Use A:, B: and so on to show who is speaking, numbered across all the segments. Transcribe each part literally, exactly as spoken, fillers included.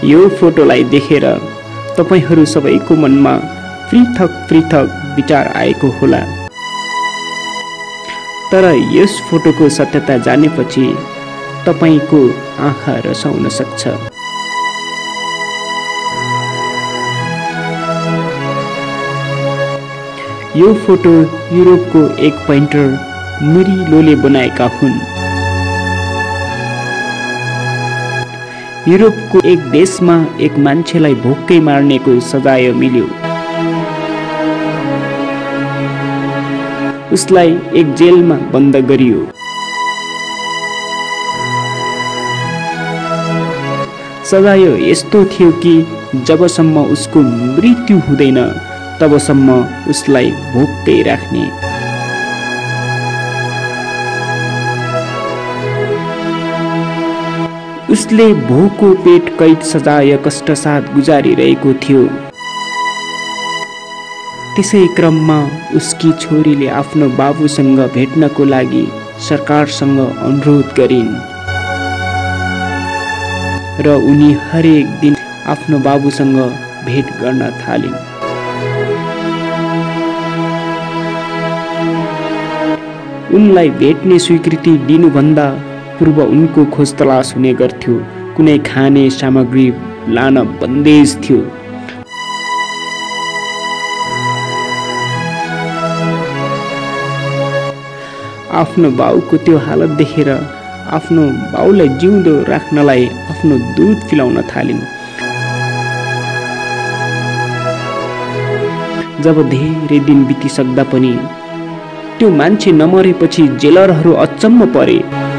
A: यो फोटोलाई देखेर तपाईहरू सबैको मनमा पृथक पृथक विचार आएको होला, तर यस फोटोको सत्यता जानेपछि तपाईको आँखा रसाउन सक्छ। यो फोटो युरोपको एक पेन्टर मुरिलोले बनाएका हुन्। युरोपको एक देशमा एक मान्छेलाई भोकै मार्नेको सजाय मिल्यो। उसलाई एक जेलमा बन्द गरियो। सजाय यस्तो थियो कि जबसम्म उसको मृत्यु हुँदैन तबसम्म उसलाई भोकै राख्ने। उसले भोको पेट कैद सजाय कष्टसाथ गुजारिरहेको थियो। त्यसै क्रममा उसकी छोरीले आफ्नो बाबुसँग भेट्नको लागि सरकारसँग अनुरोध गरिन् र उनी हरेक दिन आफ्नो बाबुसँग भेट गर्न थालिन्। उनलाई भेट्ने स्वीकृति दिनुभन्दा पूर्व उनको खोज तलास हुने गर्थ्यो। कुनै खाने सामग्री लान बन्देज थियो। आफ्नो बाउको त्यो हालत देखेर आफ्नो बाउलाई जिउँदो राख्नलाई आफ्नो दूध पिलाउन थालिन्। जब धेरै दिन बितिसक्दा पनि त्यो मान्छे नमरेपछि जेलरहरू अचम्म परे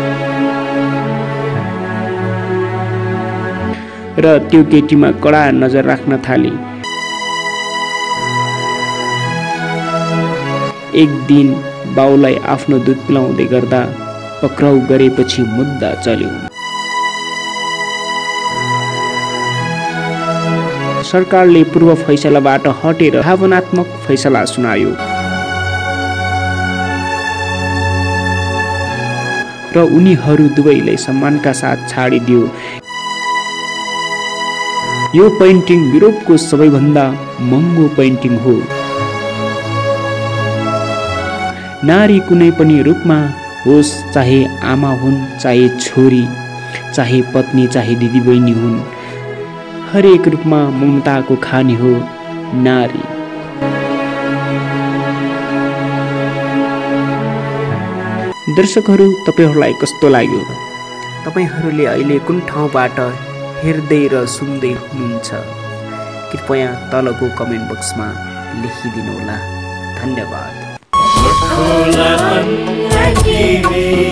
A: र त्यो केटीमा कडा नजर राख्न थाले। एक दिन बाउलाई आफ्नो दूध पिलाउँदै गर्दा पक्राउ गरेपछि मुद्दा चल्यो। सरकारले पूर्व फैसलाबाट हटेर भावनात्मक फैसला सुनायो र उनीहरू दुवैलाई सम्मानका साथ छाडिदियो। यो पेन्टिङ युरोपको सबैभन्दा महँगो पेन्टिङ हो। नारी कुनै पनि रूपमा होस्, चाहे आमा हुन्, चाहे छोरी, चाहे पत्नी, चाहे दिदीबहिनी हुन्, हरेक रूपमा ममताको खानी हो नारी। दर्शकहरू, तपाईहरूलाई कस्तो लाग्यो? तपाईहरूले अहिले कुन ठाउँबाट हेर्दै र सुन्दै हुनुहुन्छ? कृपया तलको कमेन्ट बक्समा लेखिदिनुहोला। धन्यवाद।